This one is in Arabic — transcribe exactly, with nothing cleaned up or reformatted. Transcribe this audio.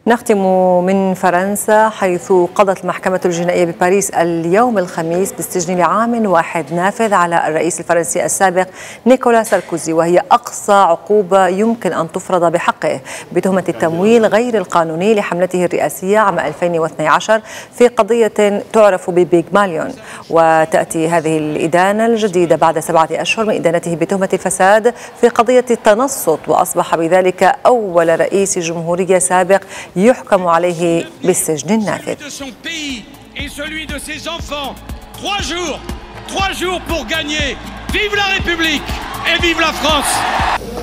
نختم من فرنسا، حيث قضت المحكمة الجنائية بباريس اليوم الخميس بالسجن لعام واحد نافذ على الرئيس الفرنسي السابق نيكولا ساركوزي، وهي أقصى عقوبة يمكن أن تفرض بحقه بتهمة التمويل غير القانوني لحملته الرئاسية عام ألفين واثني عشر في قضية تعرف ببيغماليون. وتأتي هذه الإدانة الجديدة بعد سبعة أشهر من إدانته بتهمة الفساد في قضية التنصت، وأصبح بذلك أول رئيس جمهورية سابق يحكم عليه بالسجن النافذ. Trois jours pour gagner. Vive la République et vive la France!